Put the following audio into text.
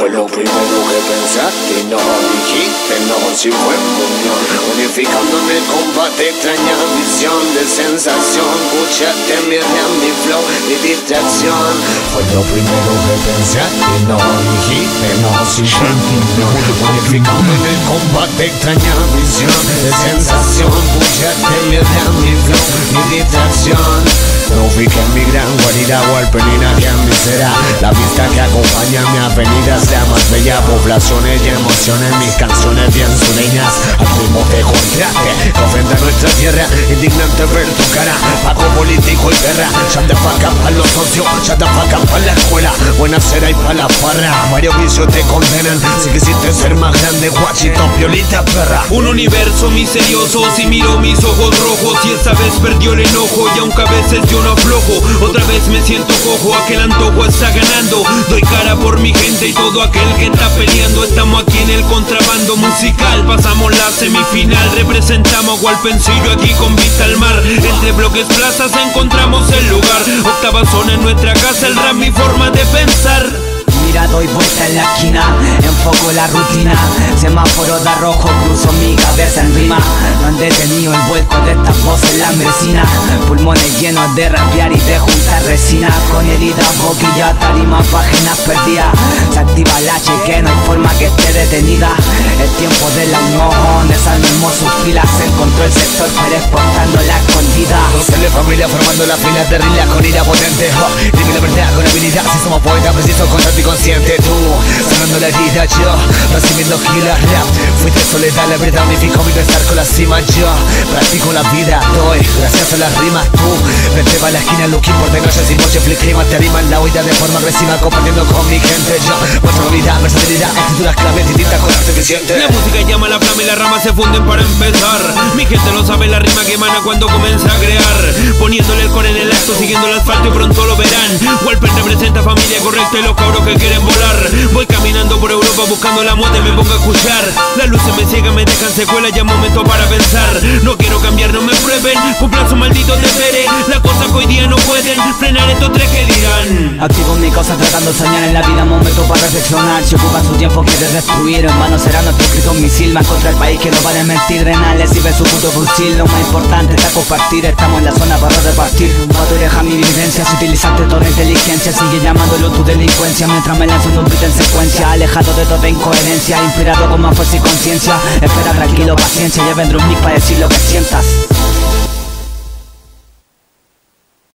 Fue lo primero que pensaste y no dijiste no. Si fue unión, unificando en el combate, extraña visión de sensación. Escuchaste mi rap, mi flow, mi distracción. Fue lo primero que pensaste y no dijiste no. Si fue unión, unificando en el combate, extraña visión de sensación. Escuchaste mi rap, mi flow, mi distracción. No ubiqué en mi gran guarida o alpenina que en mi será. La vista que acompaña mi avenida sea más bella. Poblaciones y emociones, mis canciones bien sureñas. Al ritmo de contraste que ofenda nuestra tierra. Indignante ver tu cara, pago político y guerra. Shut the fuck up pa' los socios, shut the fuck up pa' la escuela. Buena cera y pa' la farra. Varios vicios te condenan. Si quisiste ser más grande, guachito, violita, perra. Un universo misterioso, si miro mis ojos rojos. Y esta vez perdió el enojo y aunque a veces yo no aflojo, otra vez me siento cojo, aquel antojo está ganando. Doy cara por mi gente y todo aquel que está peleando. Estamos aquí en el contrabando musical, pasamos la semifinal. Representamos a Hualpencillo aquí con vista al mar. Entre bloques, plazas encontramos el lugar. Octava zona en nuestra casa, el rap mi forma de pensar. Mira, doy vuelta en la esquina, enfoco la rutina. Semáforo da rojo, cruzo mi cabeza en rima. No han detenido el vuelco de estas voces lambresina. Pulmones llenos de rapear y de juntar resina. Con heridas, boquilla, tarimas, páginas perdidas. Se activa el H que no hay forma que esté detenida. El tiempo de la unión, desarmemos sus filas. Se encontró el sector, pero exportando la escondida. Sale familia formando las filas de rilas con ira potente. Dime la verdad con habilidad, si somos poetas precisos, consciente y consciente. Tú, sanando la herida, yo recibiendo gilas, rap. Fuiste soledad, la verdad unificó mi pensar con la cima. Yo practico la vida, doy gracias a las rimas. Tú, vente pa' la esquina, looking por de noche sin noche, flip clima. Te animan la huida de forma agresiva, compartiendo con mi gente. Yo muestro habilidad, versatilidad, escrituras clave, distintas con arte eficiente. La música llama la flama y las ramas se funden para empezar. Mi gente lo sabe, la rima que emana cuando comienza a crear. Poniéndole el core en el acto, siguiendo el asfalto y pronto lo verán. Walpen representa familia correcta y los cabros que quieren volar. Voy caminando por Europa buscando la muerte, me pongo a escuchar. Las luces me ciegan, me dejan secuelas, ya momento para pensar. No quiero cambiar, no me prueben, cumplan su maldito deberes. Las cosas que hoy día no pueden frenar estos tres que dirán. Activo mi cosa tratando de soñar en la vida, momento para reflexionar. Si ocupan su tiempo quiere destruir, en vano será nuestro escrito misil. Más contra el país que no vale mentir, renales y ve su puto fusil. Lo más importante está compartir, estamos en la zona para repartir. Pa' tu oreja mi vivencia, si utilizaste toda inteligencia. Sigue llamándolo tu delincuencia, mientras me lanzo un beat en secuencia. Alejado de toda incoherencia, inspirado con más fuerza y conciencia. Espera tranquilo, paciencia, ya vendrá un mic para decir lo que sientas.